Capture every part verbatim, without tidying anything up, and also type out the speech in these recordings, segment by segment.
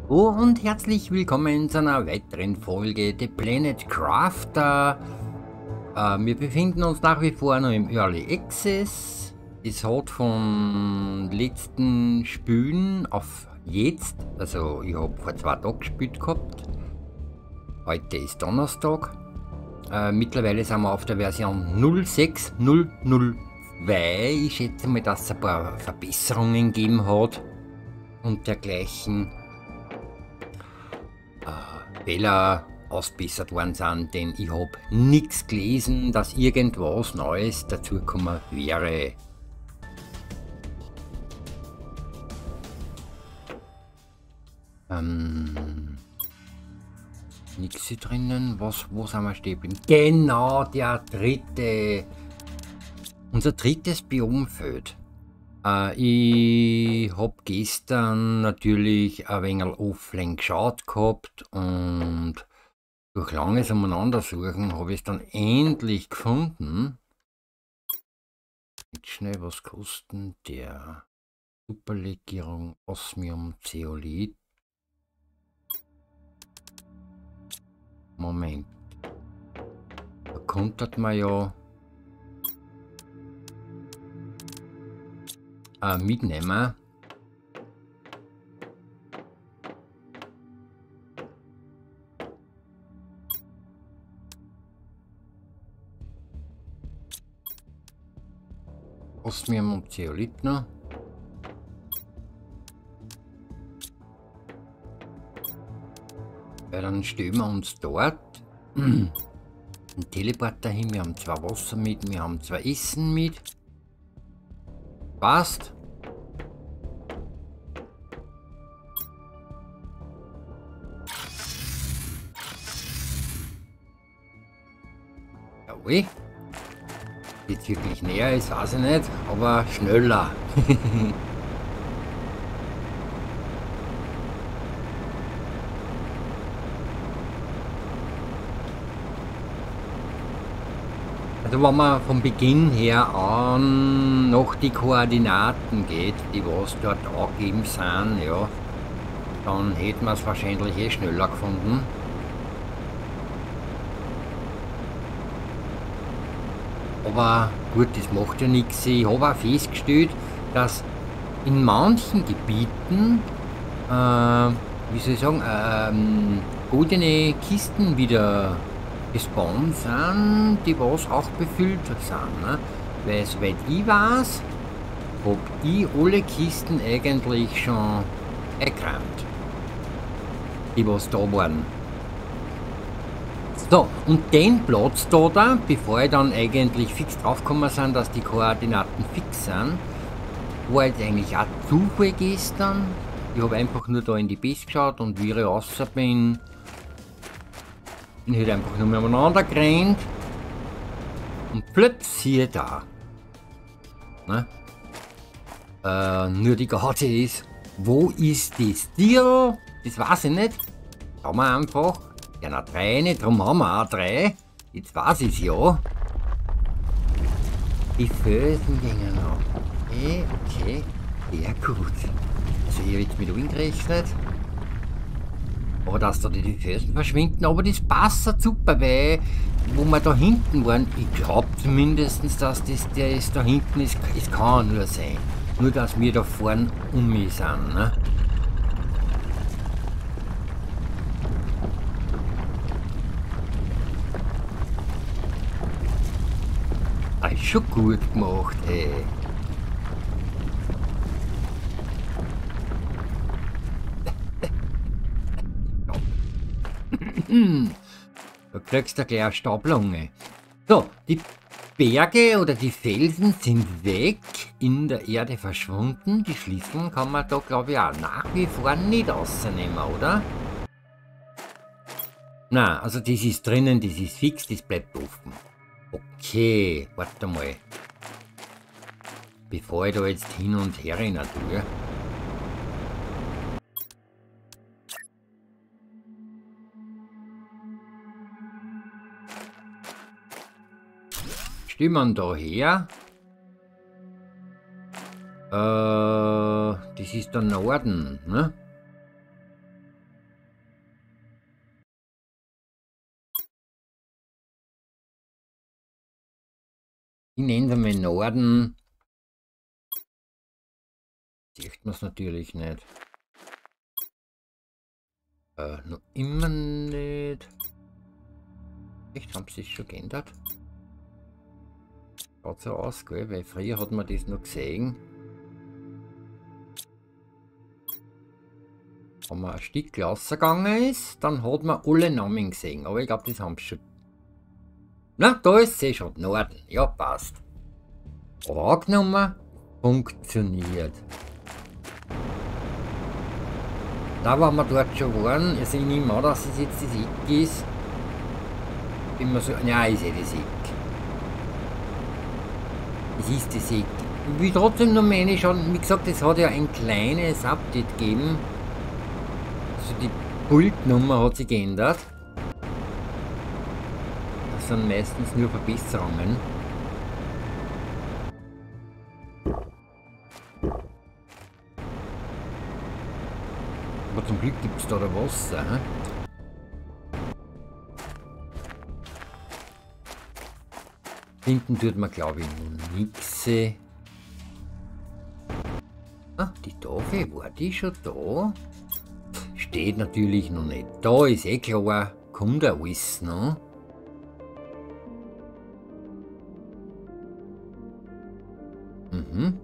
Oh, und herzlich willkommen zu einer weiteren Folge The Planet Crafter. Äh, wir befinden uns nach wie vor noch im Early Access. Es hat von letzten Spielen auf jetzt, also ich habe vor zwei Tagen gespielt gehabt. Heute ist Donnerstag. Äh, mittlerweile sind wir auf der Version null sechs null null zwei. Ich schätze mal, dass es ein paar Verbesserungen gegeben hat und dergleichen. Fehler ausbessert worden sind, denn ich habe nichts gelesen, dass irgendwas Neues dazugekommen wäre. Ähm, nichts hier drinnen. Was, wo sind wir stehen geblieben? Genau, der dritte. Unser drittes Biomfeld. Äh, ich habe gestern natürlich ein wenig offline geschaut gehabt und durch langes Umeinandersuchen habe ich es dann endlich gefunden. Jetzt schnell, was kosten der Superlegierung Osmium-Zeolit? Moment. Da konnte man ja äh, mitnehmen. Osmium und Zeolit noch. Ja, dann stellen wir uns dort einen Teleporter hin. Wir haben zwei Wasser mit, wir haben zwei Essen mit. Passt. Jawohl. Jetzt wirklich näher ist, weiß ich nicht, aber schneller. Also wenn man vom Beginn her an noch die Koordinaten geht, die was dort angegeben sind, ja, dann hätten wir es wahrscheinlich eh schneller gefunden. Aber gut, das macht ja nichts. Ich habe auch festgestellt, dass in manchen Gebieten, äh, wie soll ich sagen, ähm, goldene Kisten wieder gespawnt sind, die was auch befüllt sind. Ne? Weil soweit ich weiß, habe ich alle Kisten eigentlich schon eingeräumt, die was da waren. So, und den Platz da, da, bevor ich dann eigentlich fix draufgekommen sind, dass die Koordinaten fix sind, war jetzt eigentlich auch Zufall gestern. Ich habe einfach nur da in die Base geschaut und wie ich raus bin, bin ich halt einfach nur miteinander gerannt. Und plötzlich da. Ne? Äh, nur die Garte ist, wo ist das Tier? Das weiß ich nicht. Schauen wir einfach. Ja, na drei nicht, darum haben wir auch drei. Jetzt weiß ich es ja. Die Felsen gingen noch. Okay, okay, sehr gut. Also hier wird mit gerechnet. Aber dass da die Felsen verschwinden, aber das passt super, weil wo wir da hinten waren, ich glaube zumindest, dass das der ist da hinten ist, es kann nur sein. Nur dass wir da vorne um mich sind, ne? Das ist schon gut gemacht, ey. Da kriegst du gleich eine Stablunge. So, die Berge oder die Felsen sind weg, in der Erde verschwunden. Die Schlüssel kann man da, glaube ich, auch nach wie vor nicht rausnehmen, oder? Na, also das ist drinnen, das ist fix, das bleibt offen. Okay, warte mal. Bevor ich da jetzt hin und her rennen tue. Stimmen da her. Äh, das ist der Norden, ne? Ich nenne es einmal Norden. Sieht man es natürlich nicht. Äh, noch immer nicht. Echt, haben sie es schon geändert? Schaut so aus, gell? Weil früher hat man das noch gesehen. Wenn man ein Stück rausgegangen ist, dann hat man alle Namen gesehen. Aber ich glaube, das haben sie schon. Na, da ist sie schon. Norden. Ja, passt. Angenommen. Funktioniert. Da, wo wir dort schon waren, ich sehe nicht mehr, dass es jetzt das Eck ist. Bin mir so. Ja, ich sehe das Eck. Es ist das Eck. Ich will trotzdem noch meine schauen. Wie gesagt, es hat ja ein kleines Update gegeben. Also die Pultnummer hat sich geändert. Das sind meistens nur Verbesserungen. Aber zum Glück gibt es da der Wasser. He? Hinten tut man, glaube ich, noch nichts. Ah, die Tafel, war die schon da? Steht natürlich noch nicht da, ist eh klar. Kommt ja alles noch. Mhm.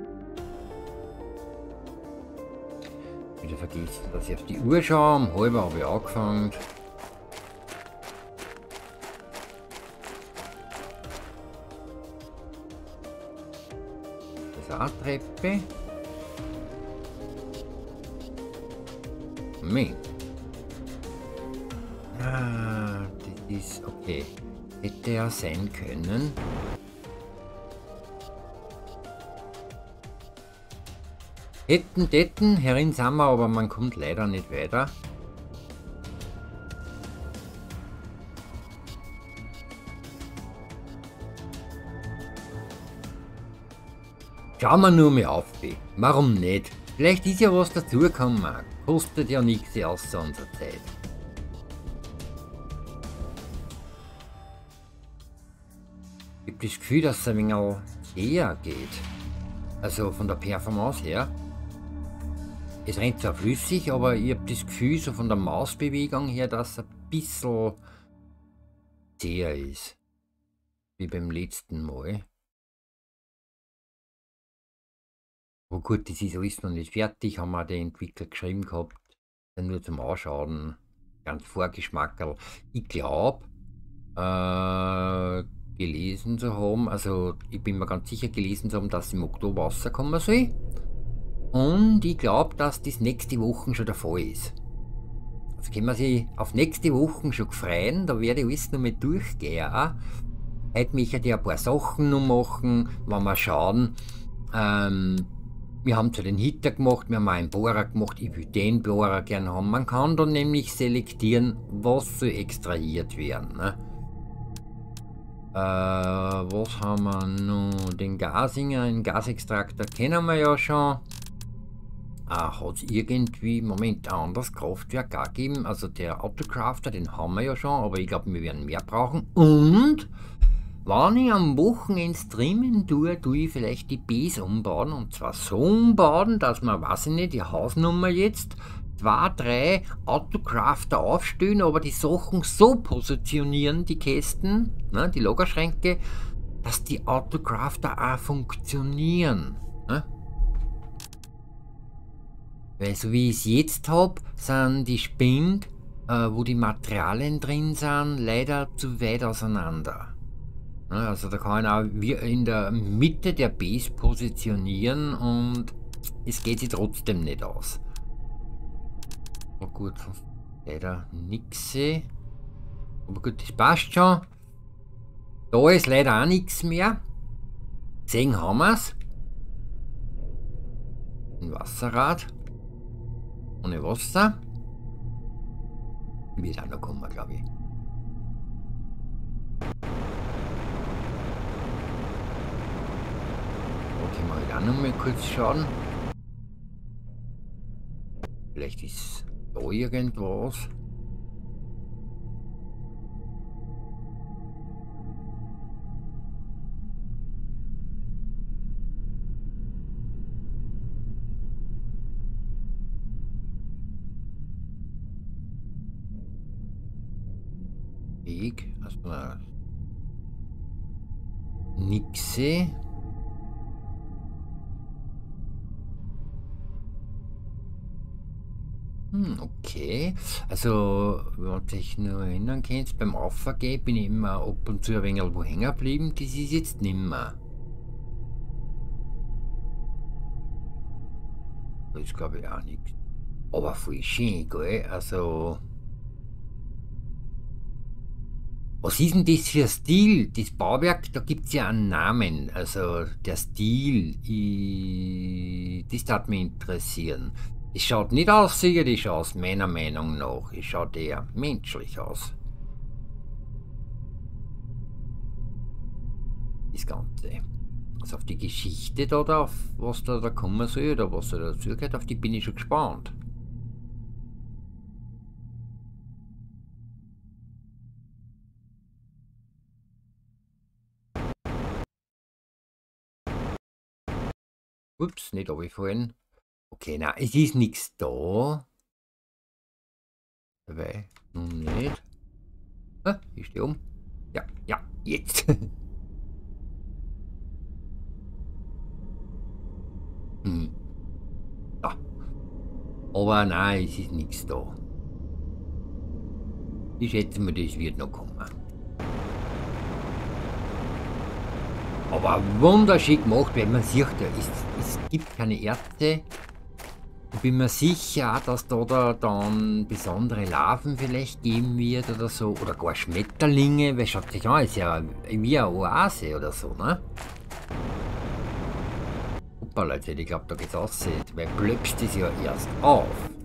Wieder vergessen, dass ich auf die Uhr schaue. Um halb habe ich angefangen. Das ist auch eine Treppe. Moment. Ah, das ist okay. Hätte ja sein können. Hätten, hätten, herin sind wir, aber man kommt leider nicht weiter. Schauen wir nur mal auf. Warum nicht? Vielleicht ist ja was dazugekommen. Kostet ja nichts außer unserer Zeit. Ich habe das Gefühl, dass es ein wenig eher geht. Also von der Performance her. Es rennt zwar flüssig, aber ich habe das Gefühl, so von der Mausbewegung her, dass es ein bisschen zäher ist. Wie beim letzten Mal. Oh gut, das ist alles noch nicht fertig, haben wir den Entwickler geschrieben gehabt. Dann nur zum Anschauen. Ganz Vorgeschmackerl. Ich glaube, äh, gelesen zu haben, also ich bin mir ganz sicher gelesen zu haben, dass im Oktober rauskommen soll. Und ich glaube, dass das nächste Woche schon der Fall ist. Also können wir sich auf nächste Woche schon freuen, da werde ich alles noch mal durchgehen. Heute möchte ich ein paar Sachen noch machen, wenn wir schauen. Ähm, wir haben zu den Hitter gemacht, wir haben auch einen Bohrer gemacht, ich will den Bohrer gerne haben. Man kann dann nämlich selektieren, was soll extrahiert werden. Ne? Äh, was haben wir noch? Den Gasinger, den Gasextraktor kennen wir ja schon. Ah, hat es irgendwie, Moment, ein anderes Kraftwerk auch gegeben. Also der Autocrafter, den haben wir ja schon, aber ich glaube, wir werden mehr brauchen. Und wenn ich am Wochenende streamen tue, tue ich vielleicht die Bs umbauen. Und zwar so umbauen, dass man, weiß ich nicht, die Hausnummer jetzt, zwei, drei Autocrafter aufstellen, aber die Sachen so positionieren, die Kästen, ne, die Lagerschränke, dass die Autocrafter auch funktionieren. Ne? Weil so wie ich es jetzt habe, sind die Spind, äh, wo die Materialien drin sind, leider zu weit auseinander. Also da kann ich auch in der Mitte der Base positionieren und es geht sich trotzdem nicht aus. Aber gut, leider nichts. Aber gut, das passt schon. Da ist leider auch nichts mehr. Sehen haben wir es. Ein Wasserrad. Ohne Wasser. Wird auch noch kommen, glaube ich. Okay, mal da noch mal kurz schauen. Vielleicht ist da irgendwas. Weg. Also Nixe. Hm, okay. Also, wenn du dich nur erinnern kannst, beim Aufgehen bin ich immer ab und zu ein wenig wo hängen geblieben. Das ist jetzt nimmer. Das ist glaube ich auch nichts. Aber voll schön, gell? Also. Was ist denn das für ein Stil? Das Bauwerk, da gibt es ja einen Namen. Also der Stil, ich, das darf mich interessieren. Es schaut nicht aus, sicherlich aus, meiner Meinung nach. Es schaut eher menschlich aus. Das Ganze. Also auf die Geschichte da, da auf was da, da kommen soll oder was da dazu gehört, auf die bin ich schon gespannt. Ups, nicht runtergefallen. Okay, nein, es ist nichts da. Dabei, nun nicht. Ah, ich stehe um. Ja, ja, jetzt. hm. Ja. Aber nein, es ist nichts da. Ich schätze mal, das wird noch kommen. Aber wunderschön gemacht, wenn man sieht, ja, es, es gibt keine Ärzte. Ich bin mir sicher, dass da, da dann besondere Larven vielleicht geben wird oder so. Oder gar Schmetterlinge, weil schaut sich an, ist ja wie eine Oase oder so, ne? Hoppala, jetzt hätte ich geglaubt, da geht's aussehen, weil plöpst es ja erst auf.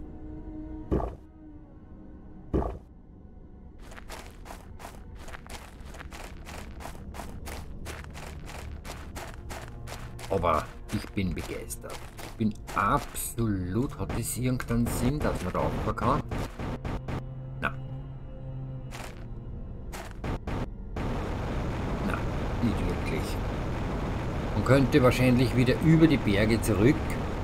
Aber ich bin begeistert. Ich bin absolut... Hat das irgendeinen Sinn, dass man da aufbauen kann? Nein. Nein, nicht wirklich. Man könnte wahrscheinlich wieder über die Berge zurück.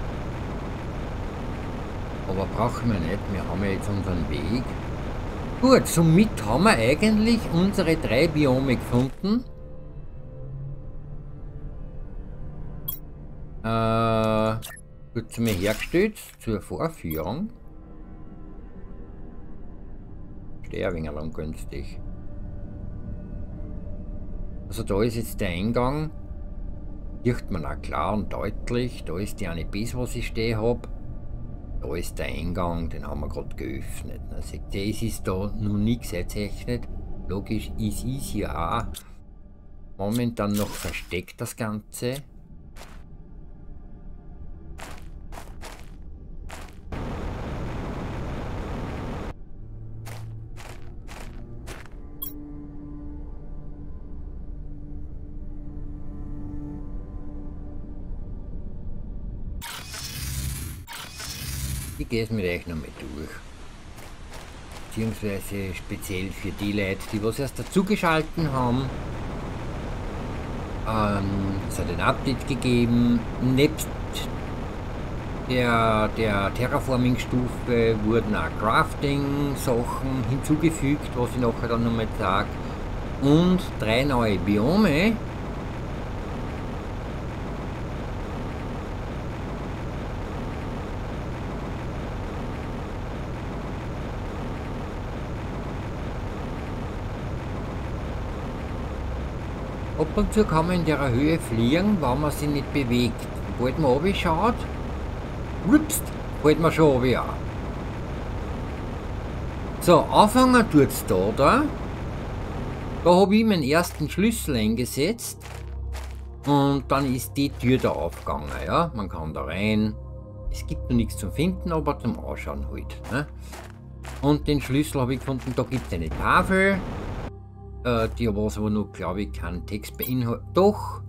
Aber brauchen wir nicht. Wir haben ja jetzt unseren Weg. Gut, somit haben wir eigentlich unsere drei Biome gefunden. Äh, wird zu mir hergestellt zur Vorführung. Stehe ein wenig ungünstig. Also da ist jetzt der Eingang. Sieht man auch klar und deutlich. Da ist die eine Base, was ich stehen habe. Da ist der Eingang, den haben wir gerade geöffnet. Also das ist da noch nichts erzeichnet. Logisch, es ist ja auch momentan noch versteckt, das Ganze. Ich gehe es mit euch noch mal durch. Beziehungsweise speziell für die Leute, die was erst dazugeschalten haben. Ähm, es hat ein Update gegeben. Nebst der, der Terraforming-Stufe wurden auch Crafting-Sachen hinzugefügt, was ich nachher dann nochmal sage. Und drei neue Biome. Ab und zu kann man in der Höhe fliegen, wenn man sich nicht bewegt. Sobald man runter schaut, rupst, fällt man schon runter. So, anfangen tut es da, da. Da habe ich meinen ersten Schlüssel eingesetzt. Und dann ist die Tür da aufgegangen. Ja? Man kann da rein. Es gibt noch nichts zum Finden, aber zum Ausschauen halt. Ne? Und den Schlüssel habe ich gefunden, da gibt es eine Tafel. Äh, die was aber noch, glaube ich, keinen Text beinhaltet. Doch.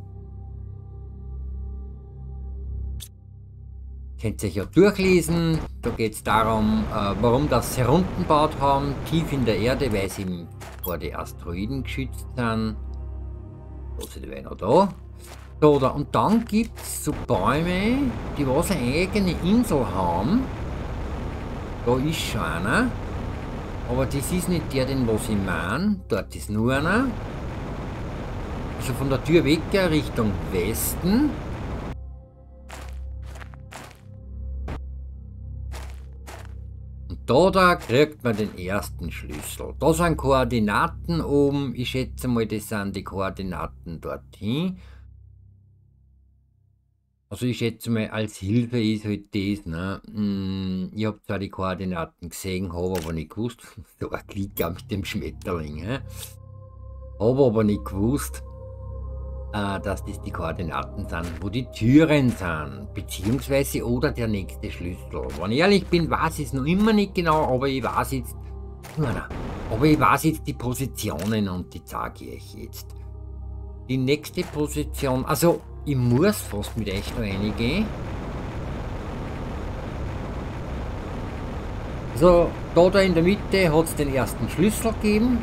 Könnt ihr euch ja durchlesen. Da geht es darum, äh, warum das sie heruntergebaut haben, tief in der Erde, weil sie vor den Asteroiden geschützt sind. Da sind die noch da. So, da. Und dann gibt es so Bäume, die was eine eigene Insel haben. Da ist schon einer. Aber das ist nicht der, den was ich meine. Dort ist nur einer. Also von der Tür weg, Richtung Westen. Und da, da kriegt man den ersten Schlüssel. Da sind Koordinaten oben. Ich schätze mal, das sind die Koordinaten dorthin. Also ich schätze mal, als Hilfe ist halt das, ne? Ich habe zwar die Koordinaten gesehen, habe aber nicht gewusst. So ein Klick mit dem Schmetterling. Ne? Habe aber nicht gewusst, äh, dass das die Koordinaten sind, wo die Türen sind. Beziehungsweise oder der nächste Schlüssel. Wenn ich ehrlich bin, weiß ich es noch immer nicht genau, aber ich weiß jetzt. Nein, nein, aber ich weiß jetzt die Positionen und die zeige ich euch jetzt. Die nächste Position, also ich muss fast mit euch noch reingehen. So, da, da in der Mitte hat es den ersten Schlüssel gegeben.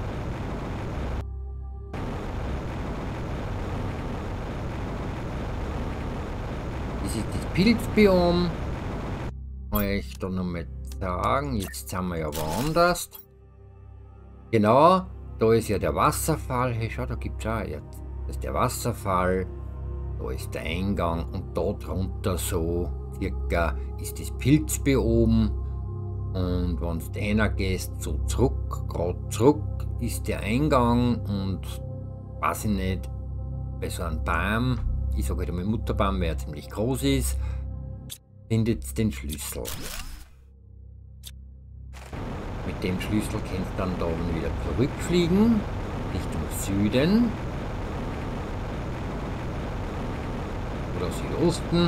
Das ist das Pilzbiom. Euch da nochmal sagen, jetzt sind wir ja woanders. Genau, da ist ja der Wasserfall. Hey, schau, da gibt es auch jetzt. Das ist der Wasserfall. Da ist der Eingang und da drunter so circa ist das Pilzbiom. Und wenn du einer gehst, so zurück, gerade zurück ist der Eingang und weiß ich nicht, bei so einem Baum, ich sage halt einmal Mutterbaum, weil er ziemlich groß ist, findet ihr den Schlüssel. Mit dem Schlüssel kannst du dann da oben wieder zurückfliegen, Richtung Süden. Oder Südosten.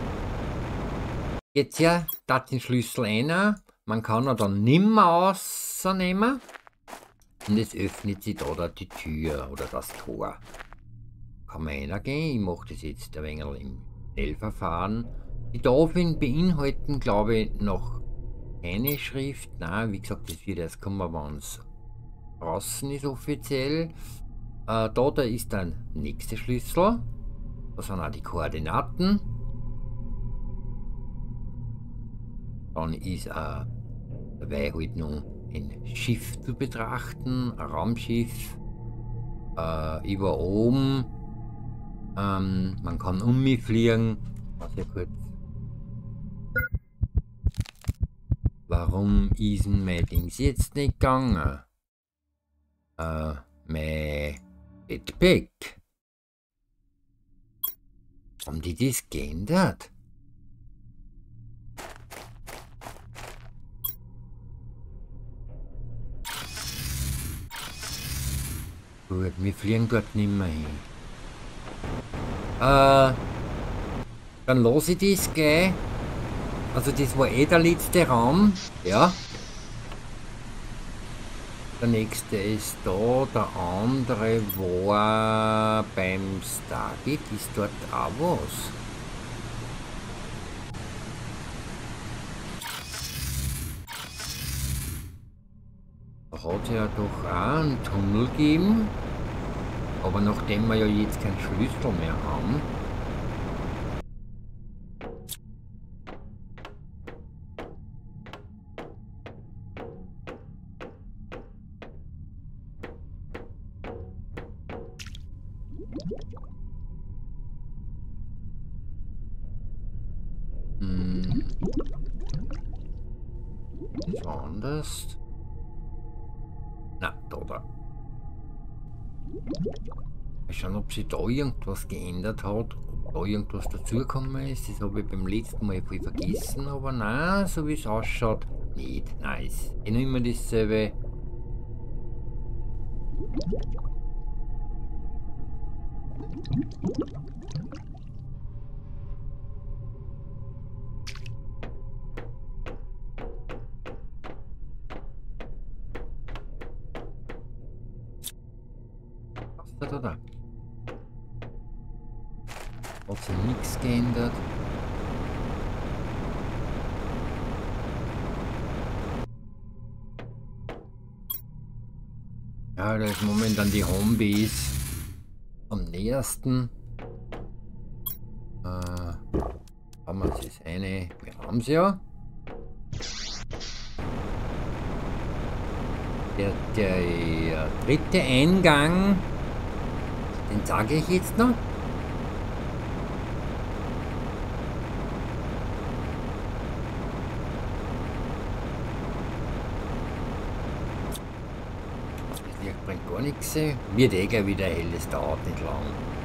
Jetzt ja, da den Schlüssel einer. Man kann ihn dann nimmer rausnehmen. Und es öffnet sich da, da die Tür oder das Tor. Kann man reingehen. Ich mache das jetzt ein wenig im Schnellverfahren. Die Tafeln beinhalten, glaube ich, noch keine Schrift. Nein, wie gesagt, das wird erst kommen, wenn es draußen ist offiziell. Äh, da, da ist der nächste Schlüssel. Da sind auch die Koordinaten. Dann ist auch dabei halt noch ein Schiff zu betrachten, ein Raumschiff. Äh, über oben. Ähm, man kann um mich fliegen. Warte kurz. Warum ist denn mein Dings jetzt nicht gegangen? Äh, mein Jetpack. Haben die das geändert? Gut, wir fliegen dort nicht mehr hin. Äh, dann lasse ich das gleich. Also das war eh der letzte Raum. Ja. Der nächste ist da, der andere war beim Stargate. Ist dort auch was? Da hat es ja doch auch einen Tunnel gegeben. Aber nachdem wir ja jetzt keinen Schlüssel mehr haben. Hm. Das war anders. Na, da, da. Mal schauen, ob sich da irgendwas geändert hat, ob da irgendwas dazugekommen ist. Das habe ich beim letzten Mal voll vergessen, aber nein, so wie es ausschaut, nicht. Nice. Eh noch immer dasselbe. Da, da, da. Hat sich nichts geändert. Ja, da ist momentan die Homebase am nähersten. Äh, haben wir das eine? Wir haben sie ja. Der, der dritte Eingang, den sage ich jetzt noch. Das Licht bringt gar nichts. Wird eh gleich wieder hell, es dauert nicht lang.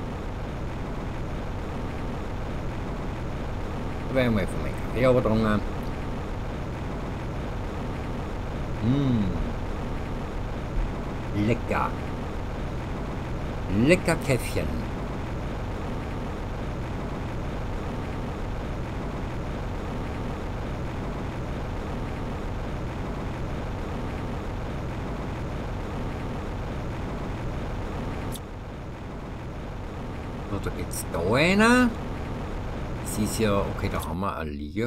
Da werde ich mal von meinem Kaffee runtergetrunken. Mmh. Lecker. Lecker Käffchen. So, da geht's da einer. Es ist ja, okay, da haben wir ein Licht.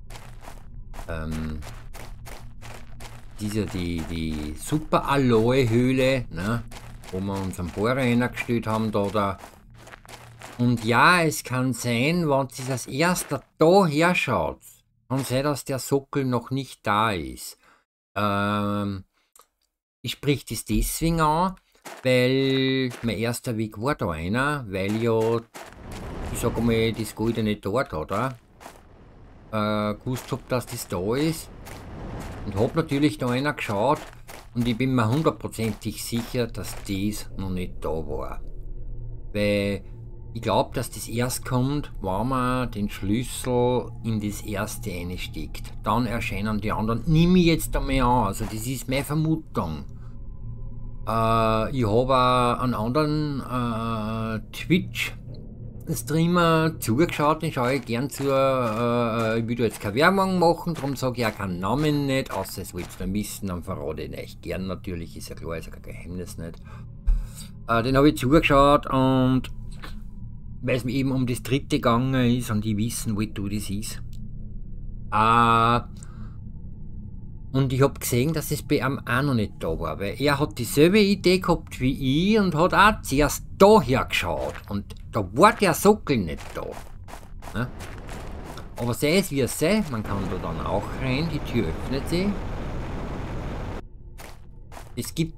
Ähm, das ist ja die, die Super Aloe Höhle, ne, wo wir unseren Bohrer hingestellt haben. Da, da. Und ja, es kann sein, wenn sie das erste da herschaut, kann sein, dass der Sockel noch nicht da ist. Ähm, ich sprich das deswegen an, weil mein erster Weg war da einer, weil ja, ich sag mal, das goldene Tor da, da äh, gewusst hab, dass das da ist. Und hab natürlich da einer geschaut und ich bin mir hundertprozentig sicher, dass das noch nicht da war. Weil ich glaube, dass das erst kommt, wenn man den Schlüssel in das erste einsteckt. Dann erscheinen die anderen. Nehme ich jetzt einmal an, also das ist meine Vermutung. Äh, ich habe einen anderen äh, Twitch-Streamer zugeschaut, den schaue ich gern zu. Äh, ich will jetzt keine Werbung machen, darum sage ich auch keinen Namen nicht, außer es wollt ihr wissen, dann verrate ich euch gern natürlich, ist ja klar, ist ja kein Geheimnis nicht. Äh, den habe ich zugeschaut und weil es mir eben um das dritte gegangen ist und die wissen, wo du das ist. Äh, und ich habe gesehen, dass es bei ihm auch noch nicht da war, weil er hat dieselbe Idee gehabt wie ich und hat auch zuerst da hergeschaut und da war der Sockel nicht da. Ne? Aber sei es wie es sei, man kann da dann auch rein, die Tür öffnet sich. Es gibt...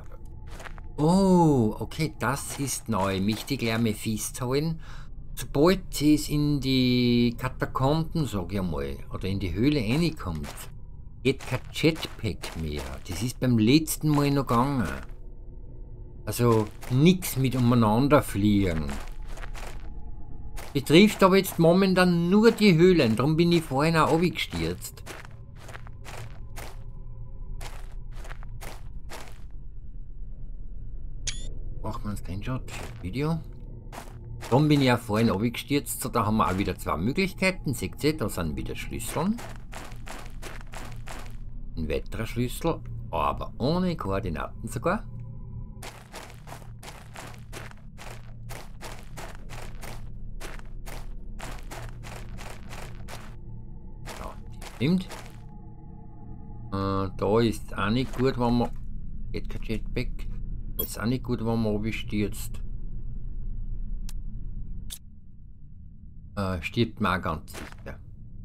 Oh, okay, das ist neu. Mich gleich mal festhalten. Sobald es in die Katakomben, sag ich mal, oder in die Höhle reinkommt, geht kein Jetpack mehr. Das ist beim letzten Mal noch gegangen. Also nichts mit umeinander fliegen. Betrifft aber jetzt momentan nur die Höhlen, darum bin ich vorhin auch runtergestürzt. Machen wir einen Screenshot für das Video. Darum bin ich auch vorhin runtergestürzt, so da haben wir auch wieder zwei Möglichkeiten. Seht ihr, da sind wieder Schlüssel. Ein weiterer Schlüssel, aber ohne Koordinaten sogar. Ja, stimmt. Äh, da ist auch nicht gut, wenn man... Geht kein Jetpack. Das ist auch nicht gut, wenn man runterstürzt. Äh, stirbt man auch ganz sicher.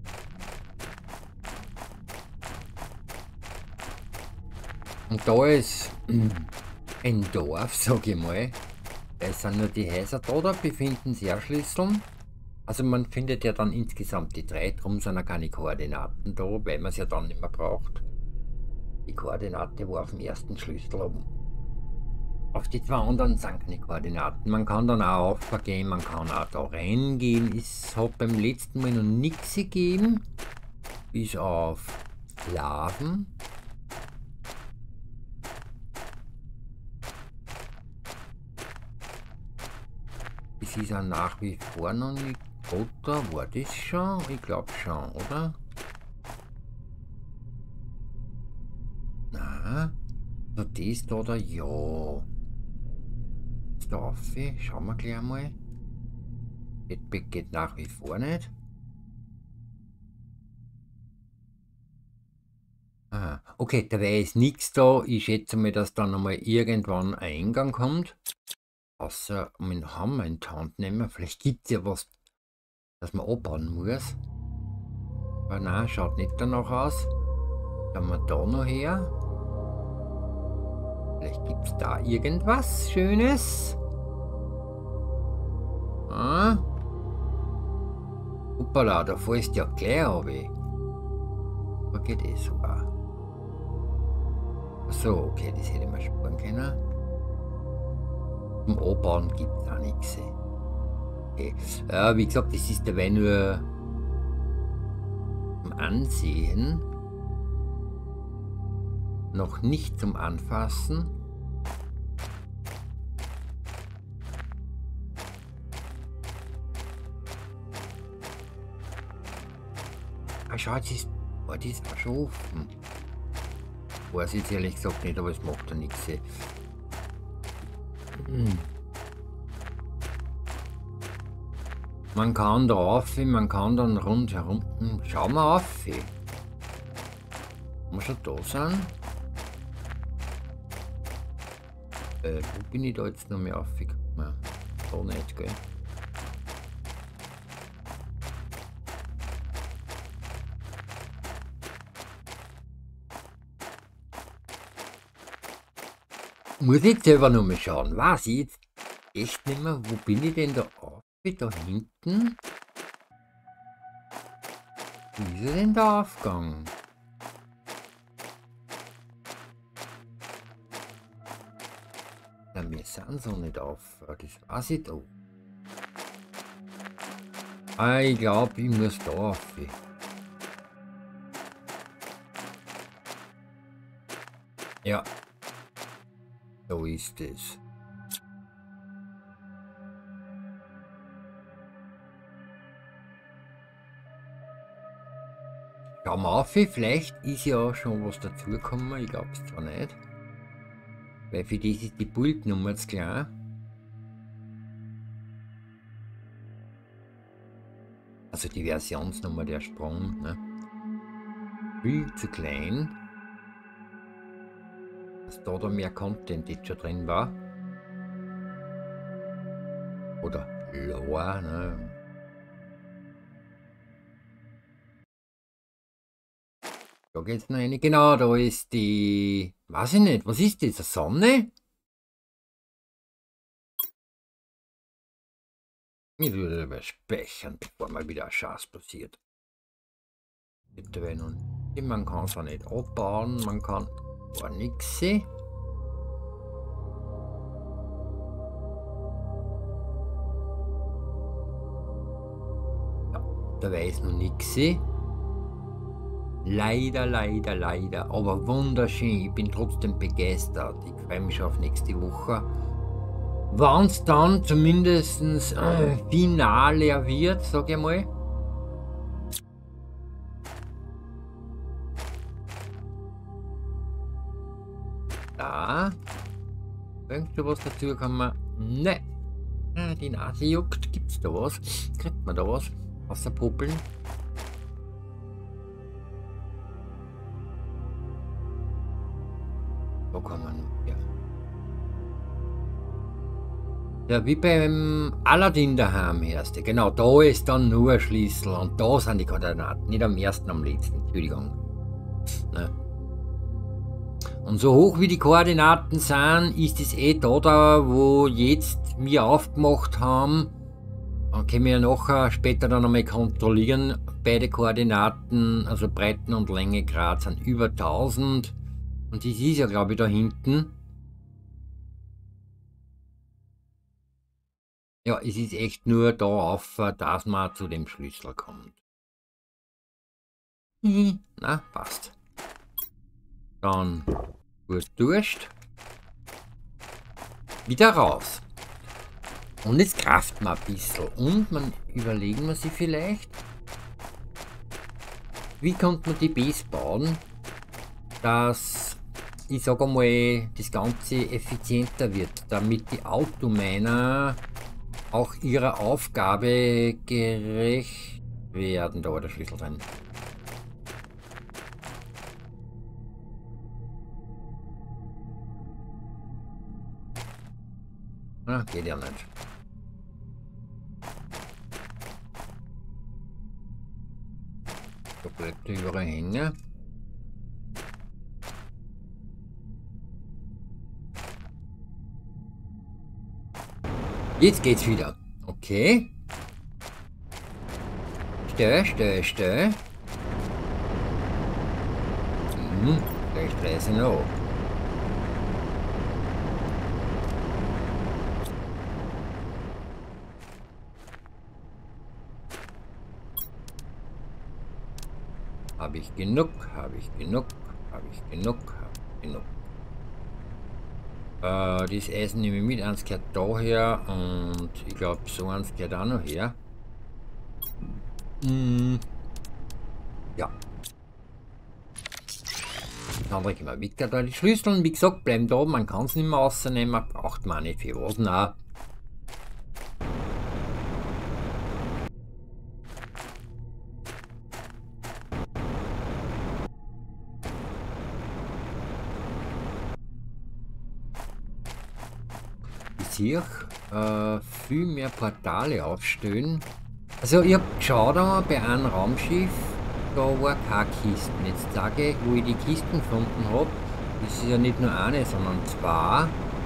Und da ist ein Dorf, sag ich mal. Da sind nur die Häuser da, da befinden sich auch Schlüssel. Also man findet ja dann insgesamt die drei, drum sind ja keine Koordinaten da, weil man es ja dann nicht mehr braucht. Die Koordinate war auf dem ersten Schlüssel oben. Auf die zwei anderen sind keine Koordinaten. Man kann dann auch aufgehen, man kann auch da reingehen. Es hat beim letzten Mal noch nichts gegeben. Bis auf Larven. Es ist auch nach wie vor noch nicht Futter. War das schon? Ich glaube schon, oder? Na, so das da, da, ja. Da rauf, schauen wir gleich mal. Jetpack geht nach wie vor nicht. Ah, okay, dabei ist nichts da. Ich schätze mal, dass dann nochmal irgendwann ein Eingang kommt. Außer, wir haben wir einen Taunt nehmen. Vielleicht gibt es ja was, das man abbauen muss. Aber nein, schaut nicht danach aus. Schauen wir da noch her. Vielleicht gibt es da irgendwas Schönes. Ah. Hoppala, da fällst ja gleich runter. Wo geht das sogar? Achso, okay, das hätte ich mir sparen können. Zum Anbauen gibt es auch nichts. Okay. Ja, wie gesagt, das ist dabei nur zum Ansehen. Noch nicht zum Anfassen. Ah, schau, jetzt ist, oh, das ist auch schon offen. Weiß jetzt ehrlich gesagt nicht, aber es macht ja nichts. Hm. Man kann da rauf, man kann dann rundherum. Hm, schau mal auf. Muss schon da sein? Äh, wo bin ich da jetzt noch mehr aufgekommen? Da nicht, gell? Muss ich jetzt selber noch mal schauen. Weiß ich jetzt echt nicht mehr, wo bin ich denn da auf? Da hinten? Wie ist er denn da aufgegangen? Ja, wir sind so nicht auf. Das weiß ich da. Ah, ich glaube, ich muss da auf. Ja. So ist es. Schau mal auf, vielleicht ist ja schon was dazugekommen. Ich glaube es zwar nicht. Weil für das ist die Pultnummer jetzt klar. Also die Versionsnummer, der Sprung. Ne? Viel zu klein. Dass da, da mehr Content jetzt schon drin war. Oder Lore, ne? Da geht's noch eine. Genau, da ist die. Weiß ich nicht, was ist das? Eine Sonne? Ich würde aber speichern, bevor mal wieder ein Schatz passiert. Bitte, wenn und man kann es auch nicht abbauen, man kann gar nichts sehen. Ja, da weiß noch nichts. Leider, leider, leider, aber wunderschön. Ich bin trotzdem begeistert. Ich freue mich schon auf nächste Woche. Wenn es dann zumindest äh, finaler wird, sag ich mal. Da. Irgendwo was dazu kann man. Ne. Ah, die Nase juckt. Gibt's da was? Kriegt man da was? Außer Popeln? Wo kann man ja. Ja, wie beim Aladdin daheim erste. Genau, da ist dann nur ein Schlüssel und da sind die Koordinaten. Nicht am ersten, am letzten. Entschuldigung. Ne. Und so hoch wie die Koordinaten sind, ist es eh da, da wo jetzt wir aufgemacht haben. Dann können wir ja nachher später dann einmal kontrollieren. Beide Koordinaten, also Breiten und Länge Grad, sind über tausend. Und das ist ja, glaube ich, da hinten. Ja, es ist echt nur da auf, dass man zu dem Schlüssel kommt. Mhm. Na, passt. Dann gut Durst. Wieder raus. Und jetzt kraft man ein bisschen. Und man überlegen wir sich vielleicht, wie könnte man die Base bauen, dass, ich sage einmal, das Ganze effizienter wird, damit die Autominer auch ihrer Aufgabe gerecht werden. Da war der Schlüssel drin. Ah, geht ja nicht. Da bleibt die überall hängen. Jetzt geht's wieder. Okay. Stell, stell, stell. Hm, vielleicht weiß ich noch. Habe ich genug? Habe ich genug? Habe ich genug? Habe ich genug? Äh, das Eisen nehme ich mit. Eins gehört daher und ich glaube, so eins gehört auch noch her. Hm. Ja. Das andere gehen wir weg. Da die Schlüssel, wie gesagt, bleiben da. Man kann es nicht mehr rausnehmen. Braucht man nicht für was. Nein. Ich äh, viel mehr Portale aufstellen. Also ich habe geschaut aber bei einem Raumschiff, da war keine Kisten. Jetzt sage ich, wo ich die Kisten gefunden habe, das ist ja nicht nur eine, sondern zwei.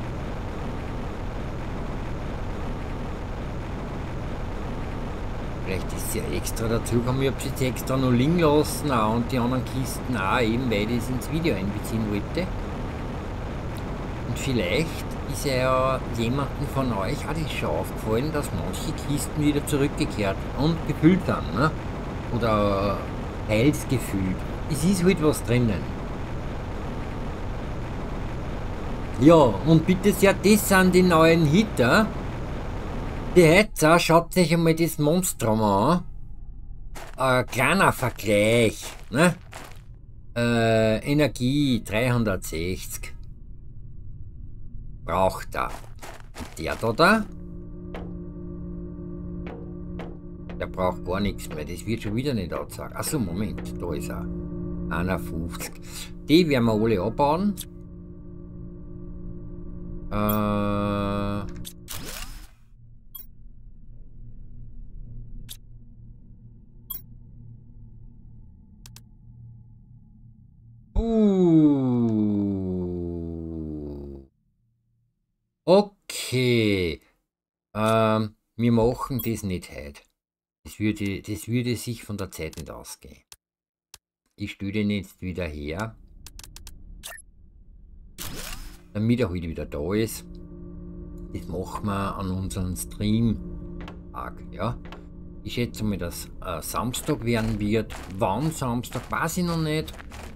Vielleicht ist sie ja extra dazu gekommen, ich habe sie jetzt extra noch liegen lassen auch, und die anderen Kisten auch, eben weil ich das ins Video einbeziehen wollte. Und vielleicht ist ja jemandem von euch auch das schon aufgefallen, dass manche Kisten wieder zurückgekehrt und gefüllt sind, ne? Oder teils gefüllt. Es ist halt was drinnen. Ja, und bitte sehr, das sind die neuen Hitter. Die Heizer, schaut euch einmal das Monstrum an. Ein kleiner Vergleich, ne? Äh, Energie dreihundertsechzig. Braucht er. Der da da? Der braucht gar nichts mehr. Das wird schon wieder nicht anzeigen. Achso, Moment. Da ist er. einundfünfzig. Die werden wir alle abbauen. Äh. Uh. Okay. Ähm, wir machen das nicht heute. Das würde, das würde sich von der Zeit nicht ausgehen. Ich stelle den jetzt wieder her. Damit er heute wieder da ist. Das machen wir an unserem Stream-Tag, ja. Ich schätze mal, dass äh, Samstag werden wird. Wann Samstag, weiß ich noch nicht.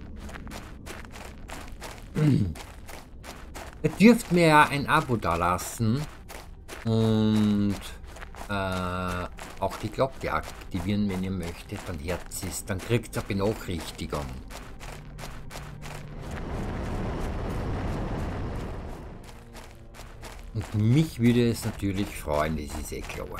Ihr dürft mir ja ein Abo da lassen und äh, auch die Glocke aktivieren, wenn ihr möchtet. Dann Herz ist, dann kriegt ihr eine Benachrichtigung. Und mich würde es natürlich freuen, das ist eh klar.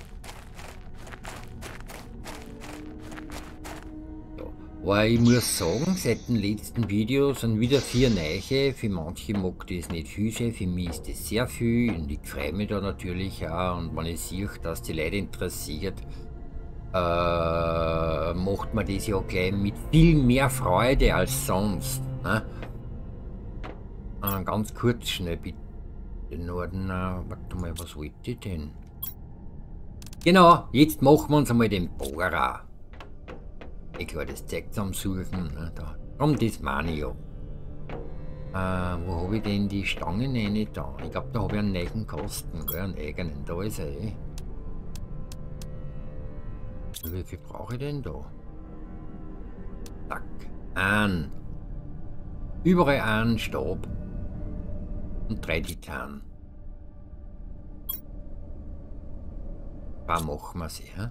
Aber ich muss sagen, seit den letzten Videos sind wieder vier neue. Für manche mag das nicht viel sein, für mich ist das sehr viel und ich freue mich da natürlich auch. Und wenn ich sehe, dass die Leute interessiert, äh, macht man das ja gleich mit viel mehr Freude als sonst. Ne? Äh, ganz kurz schnell bitte. Den Norden, äh, warte mal, was wollte ich denn? Genau, jetzt machen wir uns einmal den Bohrer. Ich glaube, das zeigt es am Suchen. Ne, da. Komm, das meine ich ja. Äh, wo habe ich denn die Stangen rein da? Ich glaube, da habe ich einen neuen Kasten, gell, einen eigenen. Da ist er eh. Wie viel brauche ich denn da? Zack. Ein. Überall einen Stab. Und drei Titan. Da machen wir sie, hä?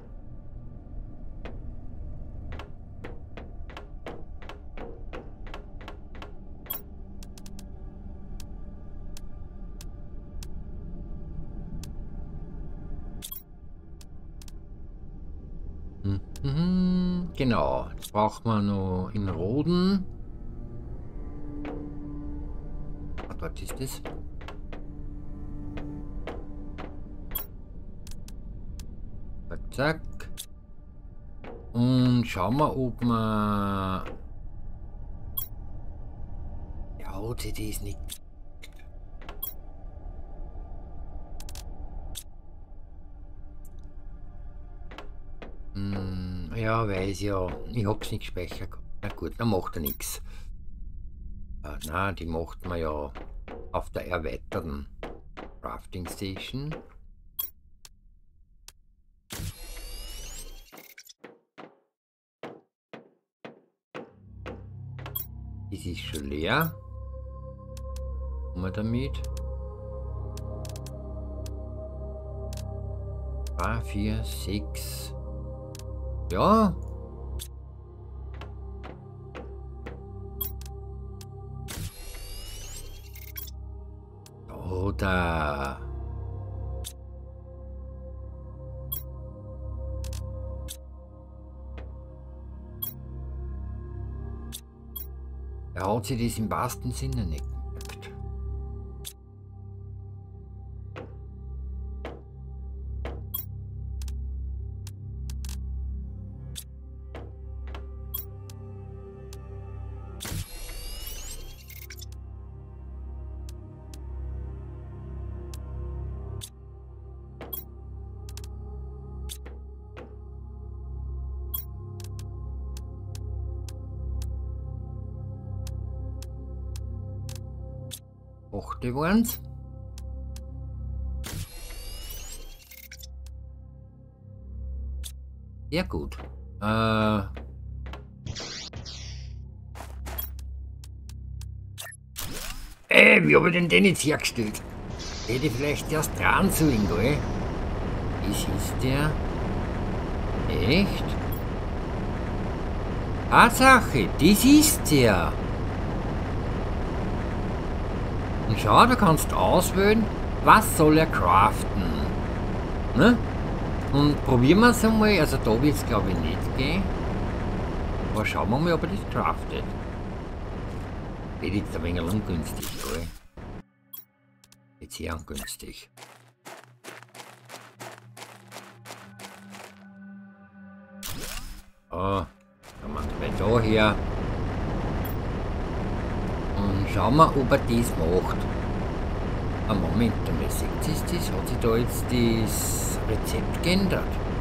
Mhm, genau, jetzt braucht man noch in Roden. Ah, dort ist es. Zack, zack. Und schauen wir, ob man... Ja, O C D ist nicht... Hm, ja, weiß ja. Ich hab's nicht gespeichert. Na gut, dann macht er nichts. Äh, na, die macht man ja auf der erweiterten Crafting Station. Das ist schon leer. Was wir damit? drei, vier, sechs. Ja. Oder. Er hat sich das im wahrsten Sinne nicht gemerkt. Achte waren's. Sehr gut. Äh. Ey, wie habe ich denn den jetzt hergestellt? Hätte ich vielleicht erst dran sollen, gell? Das ist der. Echt? Tatsache, das ist der. Und schau, da kannst du auswählen, was soll er craften. Ne? Und probieren wir es einmal. Also da wird es glaube ich nicht gehen. Aber schauen wir mal, ob er das craftet. Wird jetzt ein wenig ungünstig, gell? Jetzt sehr ungünstig. Oh, dann machen wir da her. Und schauen wir, ob er das macht. Ein Moment, einmal seht ihr das? Hat sich da jetzt das Rezept geändert?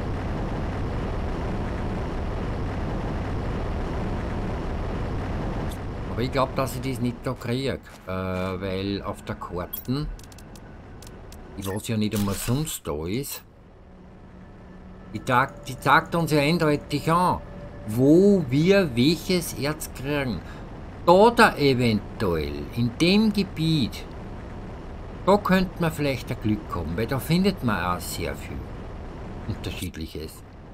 Aber ich glaube, dass ich das nicht da kriege, äh, weil auf der Karten, die was ja nicht einmal sonst da ist, die, tag, die zeigt uns ja eindeutig an, wo wir welches Erz kriegen. Da da eventuell, in dem Gebiet, da könnte man vielleicht ein Glück haben, weil da findet man auch sehr viel Unterschiedliches.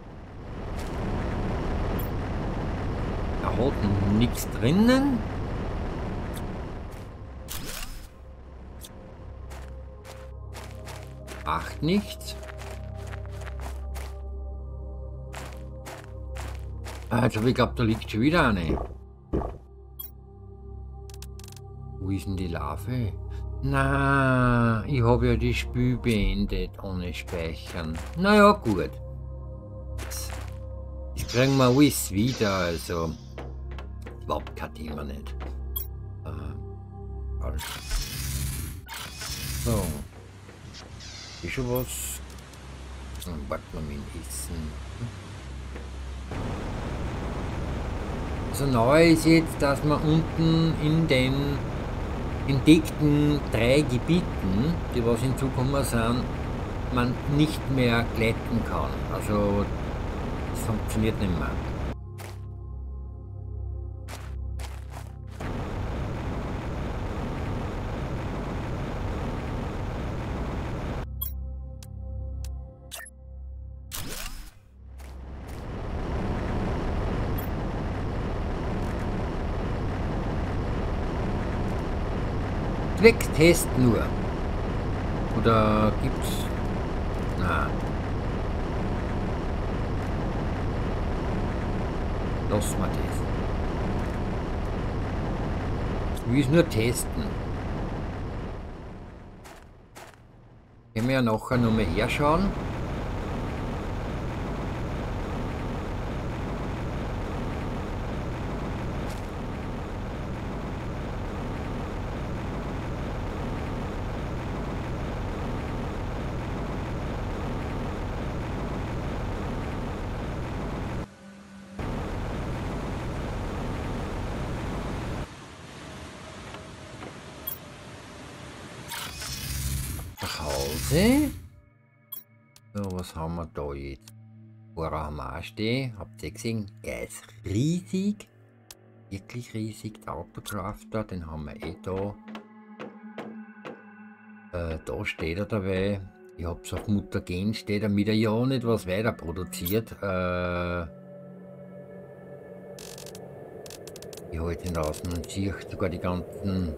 Er hat nichts drinnen. Macht nichts. Also ich glaube, da liegt schon wieder eine. Wo ist denn die Larve? Na, ich habe ja das Spiel beendet ohne Speichern. Naja, gut. Das kriegen wir alles wieder, also überhaupt kein Thema nicht. Äh, also. So. Ist schon was? Dann warten wir mit dem Essen. Also neu ist jetzt, dass man unten in den entdeckten drei Gebieten, die was hinzukommen sind, man nicht mehr gleiten kann. Also das funktioniert nicht mehr. Zwecktest nur. Oder gibt's? Na. Lassen wir das. Ich will es nur testen. Können wir ja nachher nochmal herschauen. Hause. So, was haben wir da jetzt? Vorher haben wir auch stehen. Habt ihr gesehen? Er ist riesig. Wirklich riesig. Der Autocrafter, den haben wir eh da. Äh, da steht er dabei. Ich hab's auf Mutagen steht, damit er ja nicht was weiter produziert. Äh, ich halte ihn außen und sehe sogar die ganzen.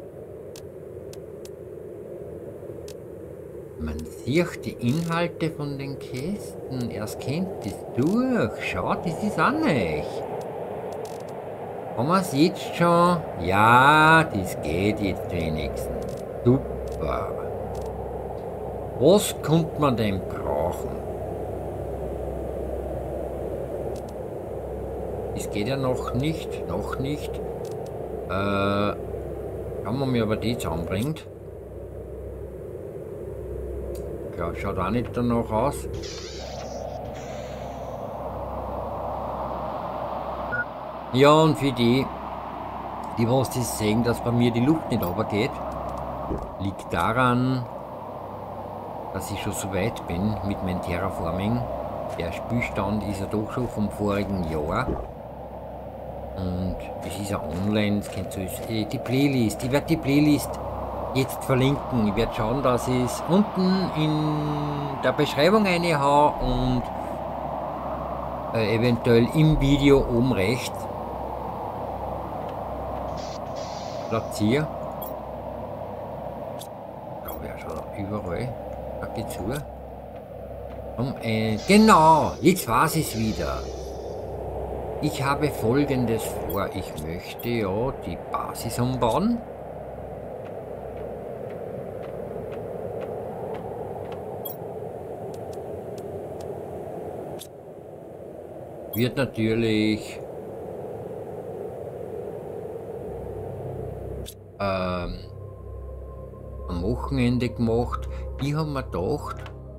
Man sieht die Inhalte von den Kästen. Er scannt das durch. Schau, das ist auch nicht. Haben wir es jetzt schon? Ja, das geht jetzt wenigstens. Super. Was könnte man denn brauchen? Das geht ja noch nicht. Noch nicht. Äh, schauen wir mal, ob er die zusammenbringt. Ja, schaut auch nicht danach aus. Ja, und für die, die was das sehen, dass bei mir die Luft nicht runtergeht, liegt daran, dass ich schon so weit bin mit meinem Terraforming. Der Spielstand ist ja doch schon vom vorigen Jahr. Und es ist ja online, das kennt ihr, die Playlist. Ich werde die Playlist jetzt verlinken. Ich werde schauen, dass ich es unten in der Beschreibung reinhaue und äh, eventuell im Video oben rechts platziere. Da glaube ich schon überall. Da geht's zu. Um, äh, genau, jetzt war es wieder. Ich habe Folgendes vor. Ich möchte ja die Basis umbauen. Wird natürlich ähm, am Wochenende gemacht. Ich habe mir gedacht,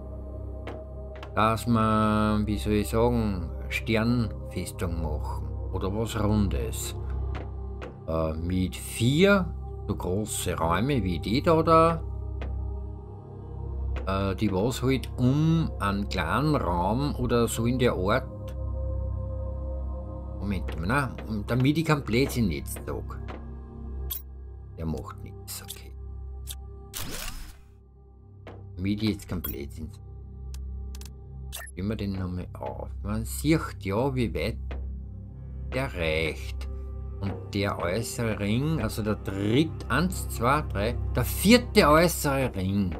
dass man, wie soll ich sagen, Sternfestung machen oder was Rundes. Äh, mit vier so große Räume wie die da, da äh, die was halt um einen kleinen Raum oder so in der Art. Moment, na, damit ich keinen Blödsinn jetzt sage. Der macht nichts, okay. Damit ich jetzt keinen Blödsinn sage. Gehen wir den nochmal auf. Man sieht ja, wie weit der reicht. Und der äußere Ring, also der dritte, eins, zwei, drei, der vierte äußere Ring.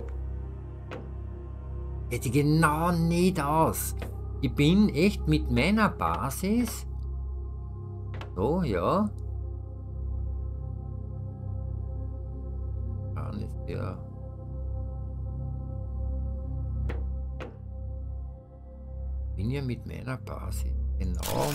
Geht genau nicht aus. Ich bin echt mit meiner Basis. So, ja. Dann ist der. Bin ja mit meiner Basis. Genau.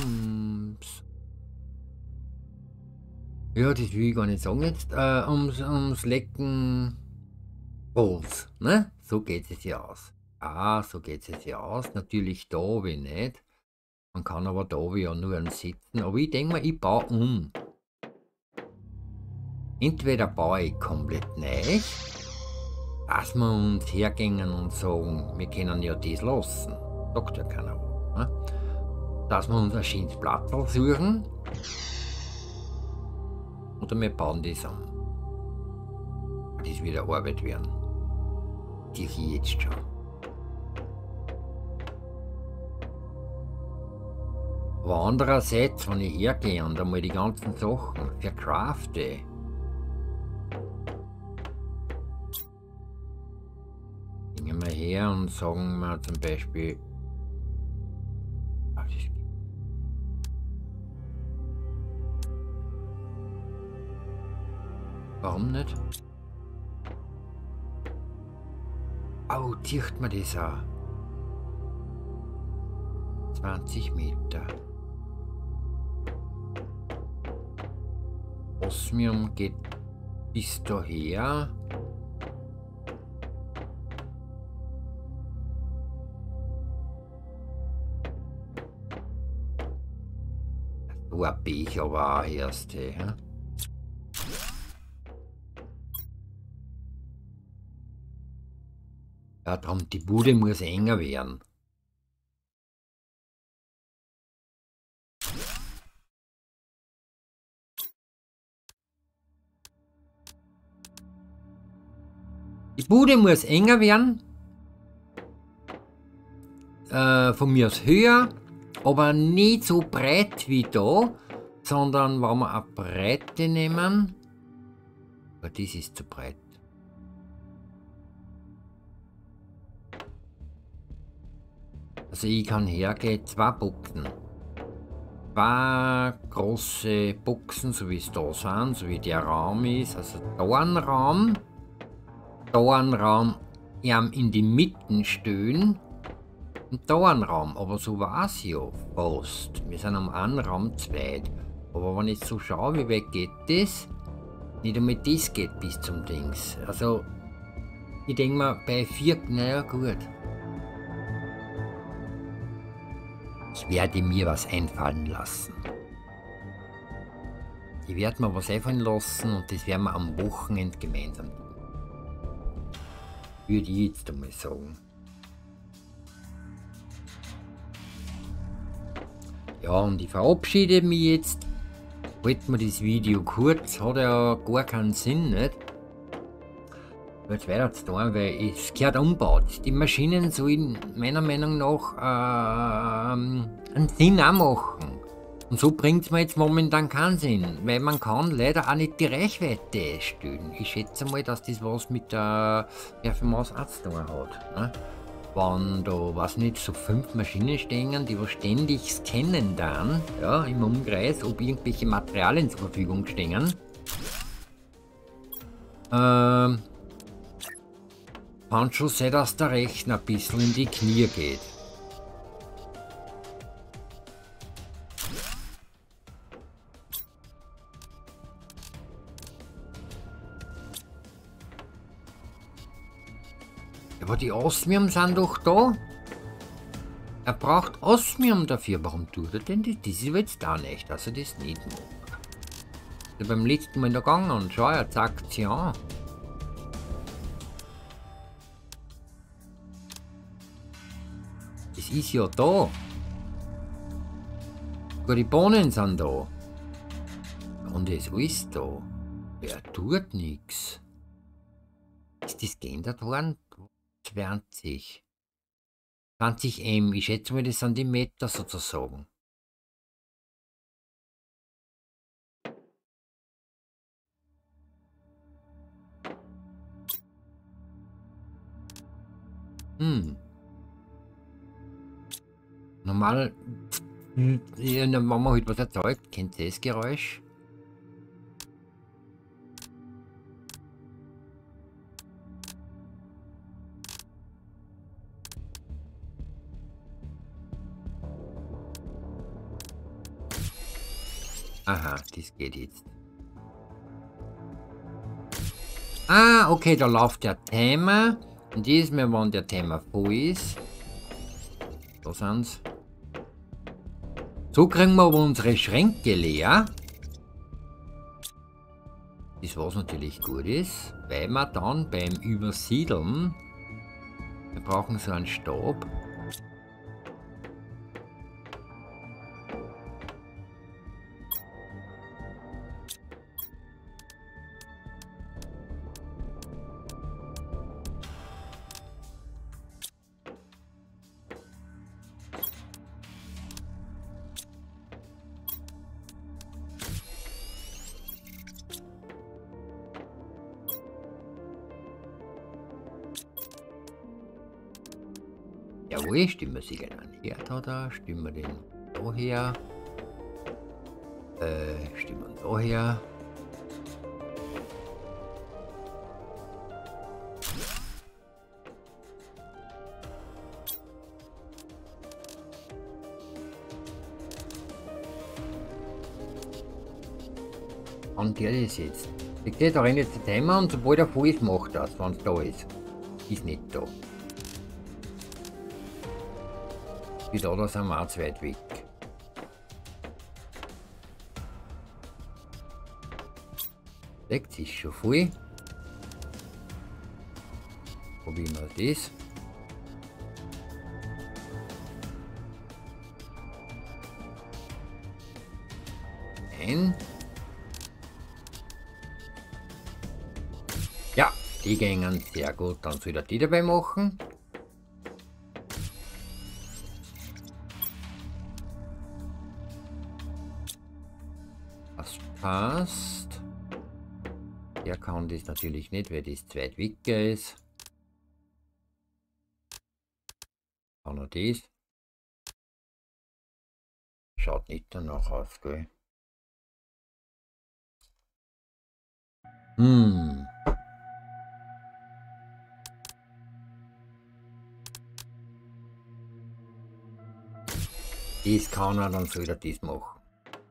Ja, das will ich gar nicht sagen jetzt. Äh, ums, ums Lecken Holz. Ne? So geht es ja aus. Ah, so geht es ja aus. Natürlich da wie nicht. Man kann aber da wie ja nur einen sitzen. Aber ich denke mal, ich baue um. Entweder baue ich komplett neu, dass wir uns hergehen und sagen, wir können ja das lassen. Sagt ja keiner. Ne? Dass wir uns ein schönes Blatt suchen. Oder wir bauen das um. Das wird eine Arbeit werden. Die ich jetzt schon. Aber andererseits, wenn ich hergehe und einmal die ganzen Sachen verkrafte, gehen wir her und sagen wir zum Beispiel, warum nicht? Au, zieht man das auch. zwanzig Meter. Osmium geht bis daher. So ein Becher aber auch erst. He? Ja, darum, die Bude muss enger werden. Die Bude muss enger werden. Äh, von mir aus höher, aber nicht so breit wie da, sondern wenn wir eine Breite nehmen. Aber das ist zu breit. Also ich kann hergehen, zwei Boxen. Zwei große Boxen, so wie es da sind, so wie der Raum ist. Also da ein Raum, da ein Raum in die Mitte stehen und da ein Raum. Aber so war es ja fast. Wir sind am einen Raum zweit. Aber wenn ich so schaue, wie weit geht das? Nicht einmal das geht bis zum Dings. Also ich denke mir, bei vier, naja gut. Ich werde mir was einfallen lassen. Ich werde mir was einfallen lassen und das werden wir am Wochenende gemeinsam tun. Würde ich jetzt einmal sagen. Ja, und ich verabschiede mich jetzt. Halten wir das Video kurz, hat ja gar keinen Sinn, nicht? Jetzt weiter zu tun, weil es gehört umgebaut. Die Maschinen sollen meiner Meinung nach äh, einen Sinn auch machen. Und so bringt es mir jetzt momentan keinen Sinn, weil man kann leider auch nicht die Reichweite stellen. Ich schätze mal, dass das was mit der Performance auch zu tun hat. Ne? Wenn da, weiß nicht, so fünf Maschinen stehen, die was ständig scannen dann, ja, im Umkreis, ob irgendwelche Materialien zur Verfügung stehen. Ähm, kann schon sein, dass der Rechner ein bisschen in die Knie geht. Aber die Osmium sind doch da. Er braucht Osmium dafür. Warum tut er denn das? Das ist jetzt da nicht, dass er das nicht macht. Ja, beim letzten Mal in der Gang und schau, er zeigt sie an. Es ist ja da. Sogar die Bohnen sind da. Und es ist alles da. Er tut nichts. Ist das geändert worden? zwanzig. zwanzig M. Ich schätze mal, das sind die Meter sozusagen. Hm. Normal, wenn man halt was erzeugt, kennt ihr das Geräusch? Aha, das geht jetzt. Ah, okay, da läuft der Timer. Und jedes Mal, wenn der Timer voll ist, da sind's. So kriegen wir aber unsere Schränke leer. Das was natürlich gut ist, weil wir dann beim Übersiedeln, wir brauchen so einen Stab. Jawohl, stimmen wir sich einen Herd da, stimmen wir den daher, äh, stimmen wir daher. Und der ist jetzt. Ich gehe da rein jetzt der Timer und sobald er voll ist, macht das, wenn es da ist. Ist nicht da. Wie da, da sind wir auch zu weit weg. Seht, ist schon voll. Probieren wir das. rein. Ja, die gingen sehr gut. Dann soll er die dabei machen. Das passt. Der kann das natürlich nicht, weil das Zweitwicker ist. Auch noch das. Schaut nicht danach aus, gell? Hm. Das kann er, dann soll er das machen.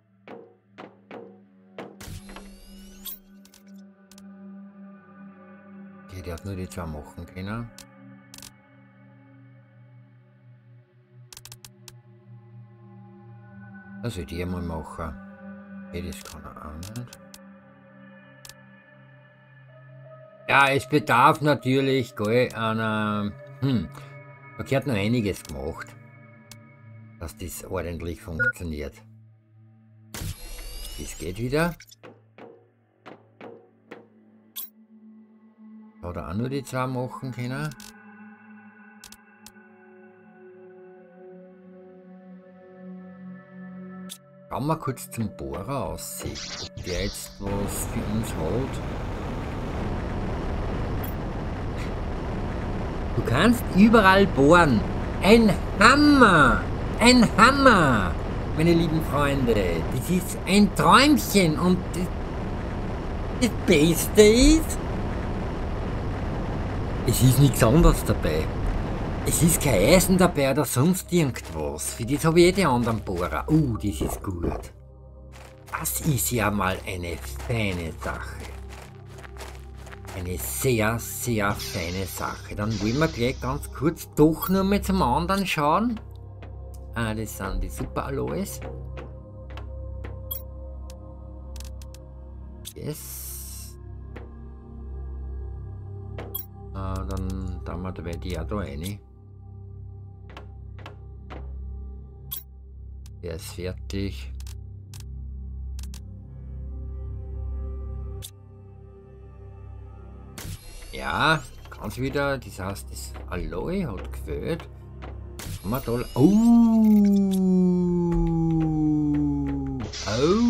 Okay, der hat nur die zwei machen können. Das soll die mal machen. Okay, das kann er auch nicht. Ja, es bedarf natürlich, gell, einer. Hm, da gehört noch einiges gemacht, dass das ordentlich funktioniert. Das geht wieder. Hat er auch nur die zwei machen können. Schauen wir kurz zum Bohrer aussehen, ob der jetzt was für uns hat. Du kannst überall bohren. Ein Hammer! Ein Hammer! Meine lieben Freunde, das ist ein Träumchen und das, das Beste ist, es ist nichts anderes dabei. Es ist kein Eisen dabei oder sonst irgendwas. Für das habe ich eh die anderen Bohrer. Uh, das ist gut. Das ist ja mal eine feine Sache. Eine sehr, sehr feine Sache. Dann wollen wir gleich ganz kurz doch nur mal zum anderen schauen. Ah, das sind die Super Aloes. Yes. Ah, dann tun wir dabei die auch da rein. Der ist fertig. Ja, ganz wieder, das heißt, das Aloe hat gefällt. Haben wir toll. Oh! Oh!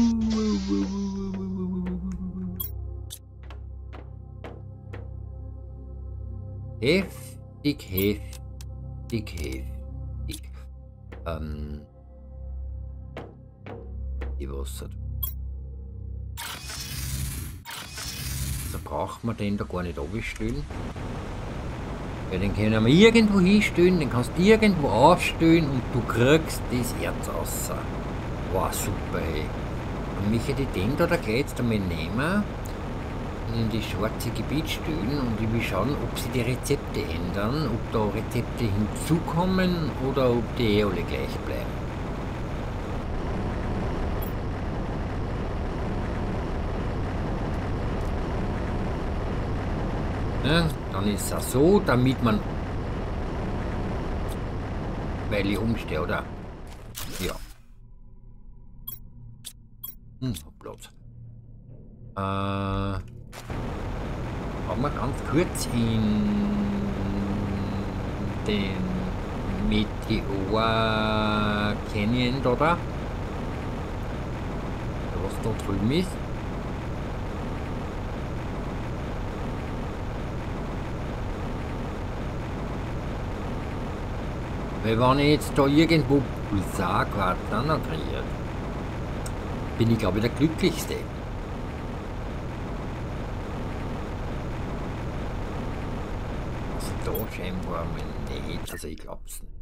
Heftig, heftig, heftig. Ähm. Die Wasser. Da braucht man den da gar nicht abstellen. Ja, den können wir irgendwo hinstellen, den kannst du irgendwo aufstellen und du kriegst das Erz raus. Wow, super, ey. Dann möchte ich den da, da gleich jetzt einmal nehmen und in die schwarze Gebiet stellen und ich will schauen, ob sie die Rezepte ändern, ob da Rezepte hinzukommen oder ob die eh alle gleich bleiben. Ja, dann ist es so, damit man, weil ich umstehe, oder? Ja. Hm, Platz. Äh, haben wir ganz kurz in den Meteor Canyon da, da, was da drüben ist. Weil wenn ich jetzt da irgendwo Pulsarquadern kriege, bin ich glaube ich der Glücklichste. Also da scheinbar mal nicht, also ich glaub's nicht.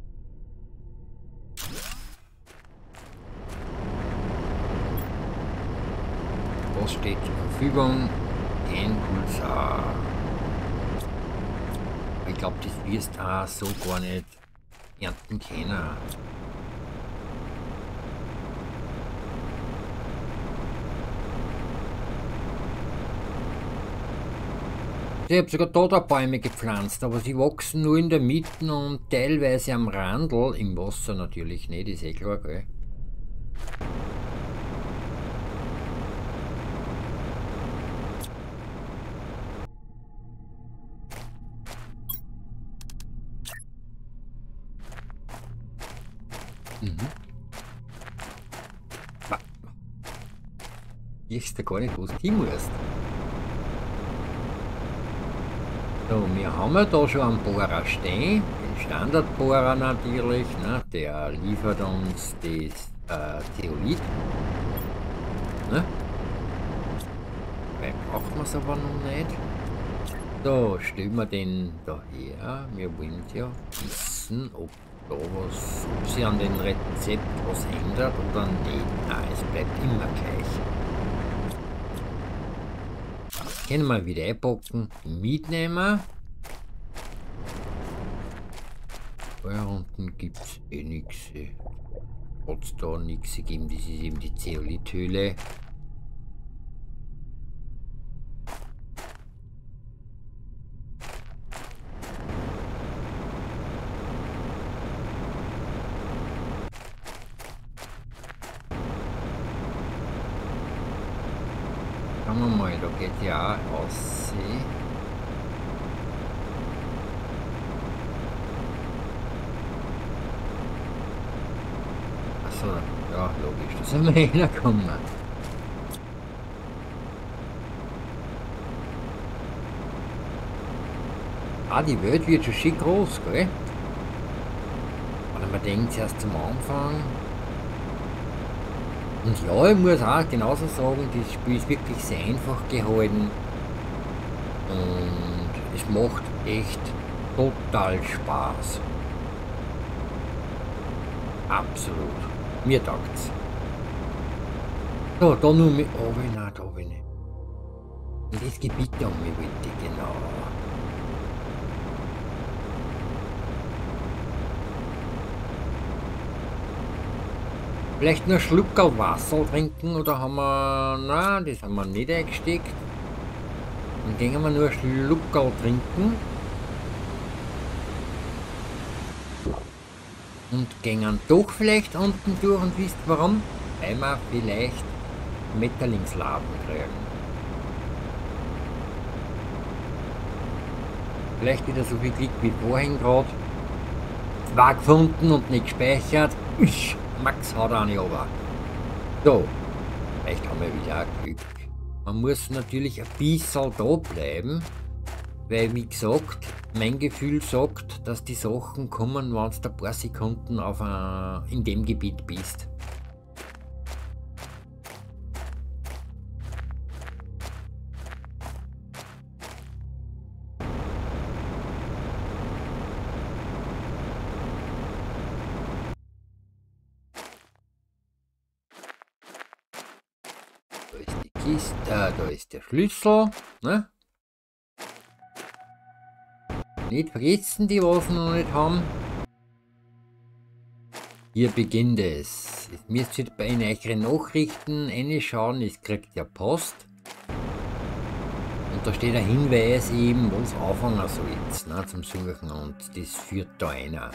Was steht zur Verfügung? Ein Pulsar. Ich glaube, das wirst du auch so gar nicht ernten können. Ich habe sogar da, da Bäume gepflanzt, aber sie wachsen nur in der Mitte und teilweise am Randl, im Wasser natürlich nicht, ist eh klar, gell? Mhm. Ich weiß gar nicht, wo du hin musst. So, wir haben ja da schon einen Bohrer stehen, den Standardbohrer natürlich, ne? Der liefert uns das äh, Zeolit. Ne? Weil braucht man es aber noch nicht. So, stellen wir den da her. Wir wollen ja wissen, ob da was, ob sich an dem Rezept was ändert oder nicht. Nein, es bleibt immer gleich. Das können wir wieder einpacken, mitnehmen. Ja, unten gibt es eh nichts. Hat es da nichts gegeben, das ist eben die Zeolithöhle. Schauen wir mal, da geht ja auch aus. Achso, ja, logisch, da sind wir hingekommen. Ah, die Welt wird schon schick groß, gell? Oder man denkt erst zum Anfang. Und ja, ich muss auch genauso sagen, das Spiel ist wirklich sehr einfach gehalten. Und es macht echt total Spaß. Absolut. Mir taugt's. So, da nur mit. Oh, nein, da bin ich. In das Gebiet da um mich bitte, genau. Vielleicht nur einen Schluck Wasser trinken oder haben wir. Nein, das haben wir nicht eingesteckt. Dann gehen wir nur einen Schluck trinken. Und gehen doch vielleicht unten durch und wisst warum? Weil wir vielleicht Metterlingsladen kriegen. Vielleicht wieder so viel Glück wie vorhin gerade. Zwei gefunden und nicht gespeichert. Usch, Max hat eine aber. So, vielleicht haben wir wieder Glück. Man muss natürlich ein bisschen da bleiben, weil wie gesagt, mein Gefühl sagt, dass die Sachen kommen, wenn du ein paar Sekunden auf ein, in dem Gebiet bist. Da ist die Kiste, äh, da ist der Schlüssel, ne? Nicht vergessen, die was wir noch nicht haben. Hier beginnt es. Jetzt müsst ihr bei euren Nachrichten reinschauen, es kriegt ja Post. Und da steht ein Hinweis eben, wo es anfangen soll jetzt, ne, zum Suchen, und das führt da einer.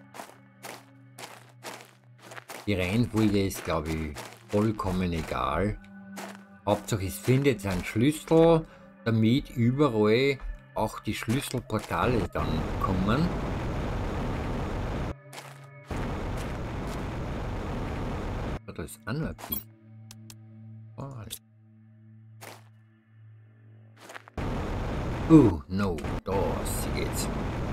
Die Reihenfolge ist, glaube ich, vollkommen egal. Hauptsache es findet einen Schlüssel, damit überall auch die Schlüsselportale dann kommen. Da ist auch noch ein Kiste. Oh, no, da geht's.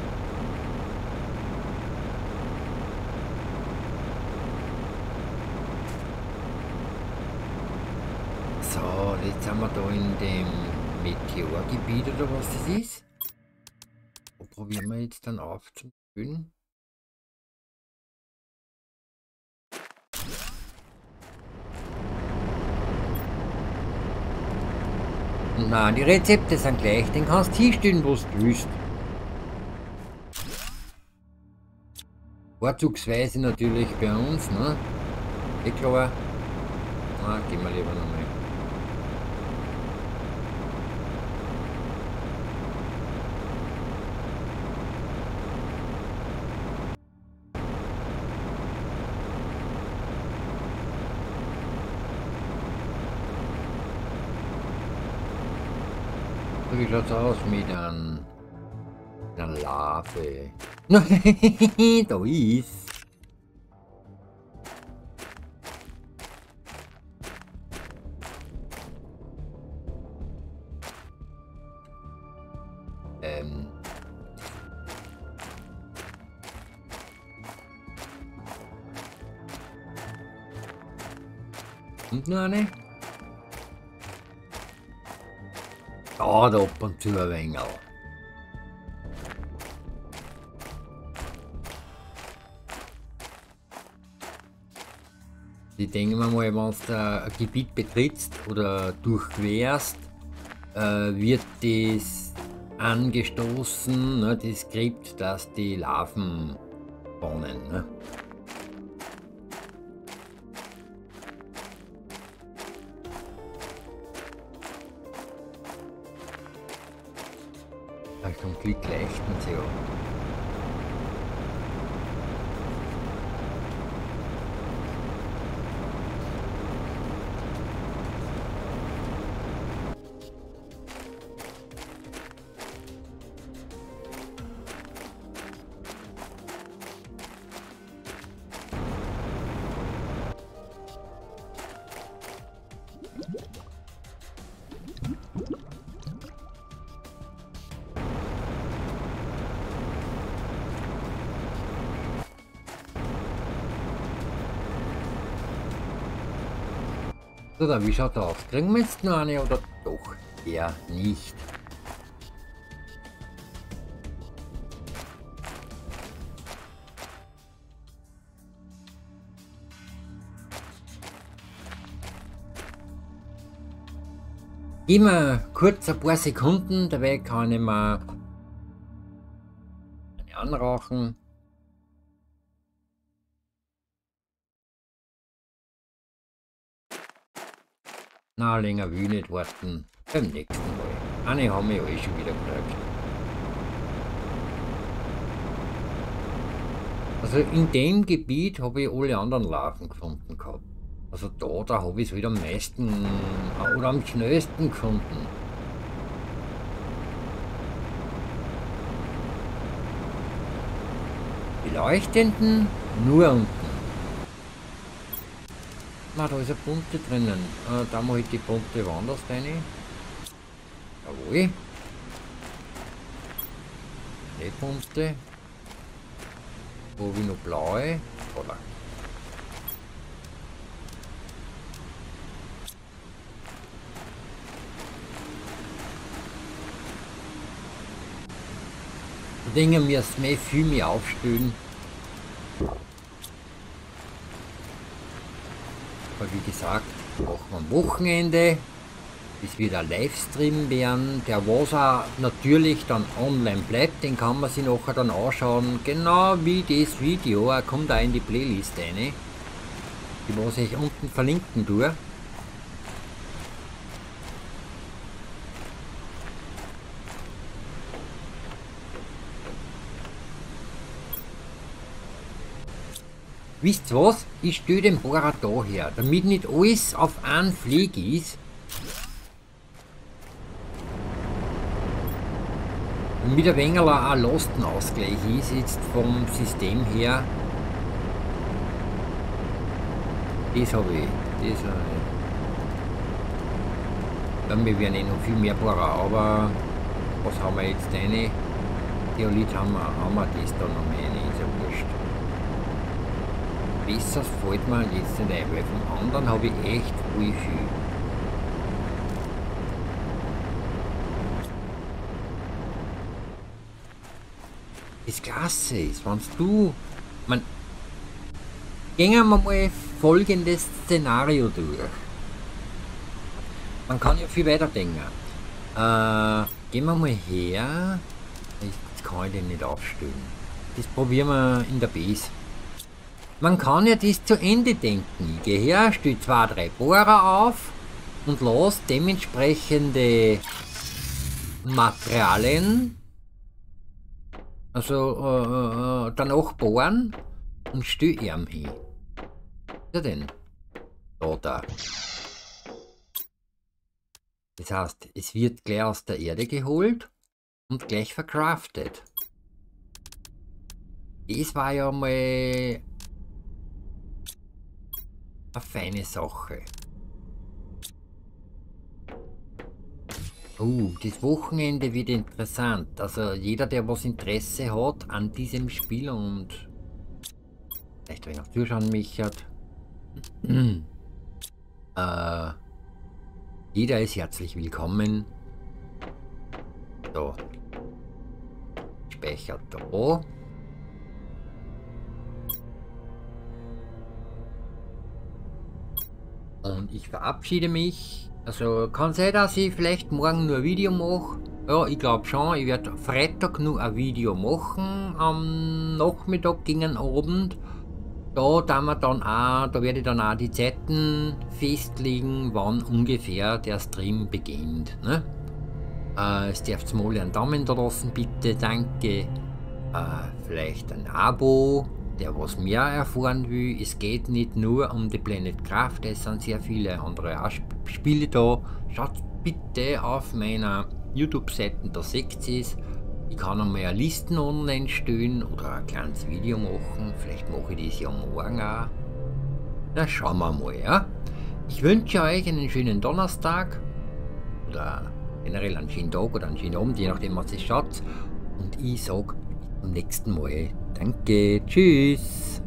So, jetzt sind wir da in dem Meteorgebiet oder was das ist. Wo probieren wir jetzt dann aufzufüllen? Na, die Rezepte sind gleich, den kannst du hinstellen, wo du willst. Vorzugsweise natürlich bei uns, ne? Eh klar. Na, gehen wir lieber nochmal. So, wie schaut's aus mit einem, einer Larve? Da ist. Ähm. Und noch eine? Ja, da ab und zu ein wenig. Ich denke mir mal, wenn du ein Gebiet betrittst oder durchquerst, äh, wird das angestoßen, ne, das Skript, dass die Larven spawnen. Ne? Da kommt Glück leichten sie ja. So, dann wie schaut das aus? Kriegen wir jetzt noch eine oder doch eher nicht? Immer kurz ein paar Sekunden, dabei kann ich mir eine anrauchen. Na, länger will ich nicht warten. Beim nächsten Mal. Eine haben wir ja eh schon wieder gekriegt. Also in dem Gebiet habe ich alle anderen Larven gefunden gehabt. Also da, da habe ich es halt am meisten oder am schnellsten gefunden. Die leuchtenden nur unten. Na, da ist eine bunte drinnen. Äh, da mache ich die bunte woanders rein. Jawohl. Die bunte. Wo habe ich noch blaue? Oder? Die Dinge müssen wir viel mehr aufstellen. Aber wie gesagt, machen wir am Wochenende. Es wird ein Livestream werden, der was auch natürlich dann online bleibt, den kann man sich nachher dann anschauen, genau wie das Video, er kommt auch in die Playlist rein, die was ich unten verlinken tue. Wisst ihr was? Ich stelle den Bohrer da her, damit nicht alles auf einen Flieg ist. Damit ein wenig ein Lastenausgleich ist jetzt vom System her. Das habe ich. Das habe ich. Dann wir werden eh noch viel mehr Bohrer, aber was haben wir jetzt rein? Theolit haben wir, haben wir das da noch mehr rein, ist ja wurscht. Besser fällt mir jetzt nicht ein, weil vom anderen habe ich echt viel viel. Das Klasse ist, wenn du, man, gehen wir mal folgendes Szenario durch. Man kann ja viel weiter denken. Äh, gehen wir mal her, jetzt kann ich den nicht aufstellen. Das probieren wir in der Base. Man kann ja das zu Ende denken. Ich gehe her, stelle zwei, drei Bohrer auf und lasse dementsprechende Materialien, also äh, äh, danach bohren und stelle ihn hin. Ja denn, da, da. Das heißt, es wird gleich aus der Erde geholt und gleich verkraftet. Das war ja mal eine feine Sache. Oh, das Wochenende wird interessant. Also jeder, der was Interesse hat an diesem Spiel und vielleicht wenn noch zuschauen möchte, äh, jeder ist herzlich willkommen. So, speichert da. Und ich verabschiede mich. Also kann sein, dass ich vielleicht morgen nur ein Video mache. Ja, ich glaube schon. Ich werde Freitag nur ein Video machen. Am Nachmittag gegen Abend. Da, da, wir dann auch, da werde ich dann auch die Zeiten festlegen, wann ungefähr der Stream beginnt. Ne? Äh, es dürft mal einen Daumen da lassen, bitte. Danke. Äh, vielleicht ein Abo. Der was mehr erfahren will, es geht nicht nur um die Planet Craft, es sind sehr viele andere auch Spiele da. Schaut bitte auf meiner YouTube-Seite, da seht ihr es. Ich kann einmal eine Listen online stellen oder ein kleines Video machen. Vielleicht mache ich das ja morgen auch. Na, schauen wir mal, ja. Ich wünsche euch einen schönen Donnerstag oder generell einen schönen Tag oder einen schönen Abend, je nachdem was ihr schaut. Und ich sage bis zum nächsten Mal. Danke, tschüss.